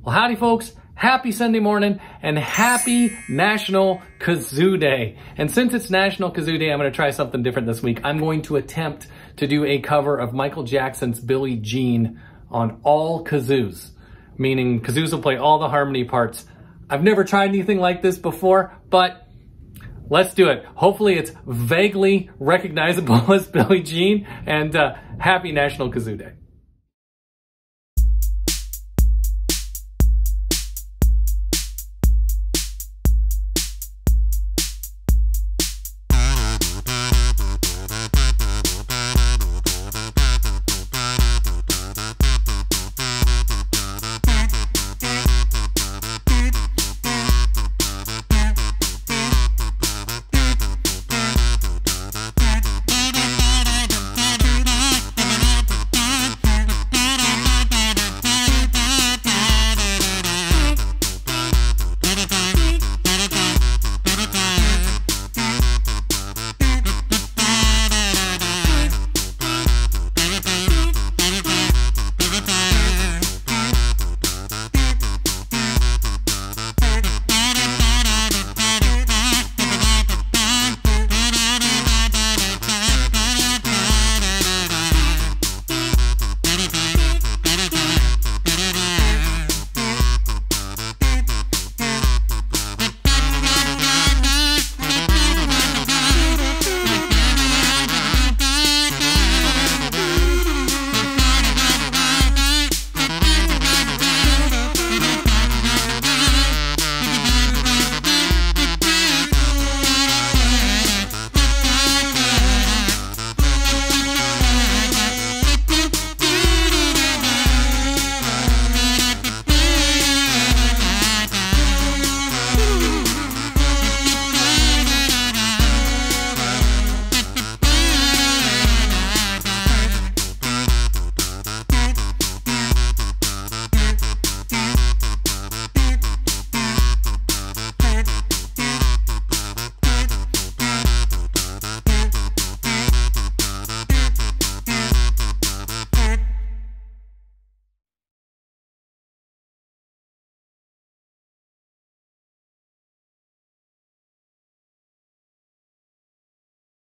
Well, howdy folks, happy Sunday morning and happy National Kazoo Day. And since it's National Kazoo Day, I'm gonna try something different this week. I'm going to attempt to do a cover of Michael Jackson's Billie Jean on all kazoos, meaning kazoos will play all the harmony parts. I've never tried anything like this before, but let's do it. Hopefully it's vaguely recognizable as Billie Jean, and happy National Kazoo Day.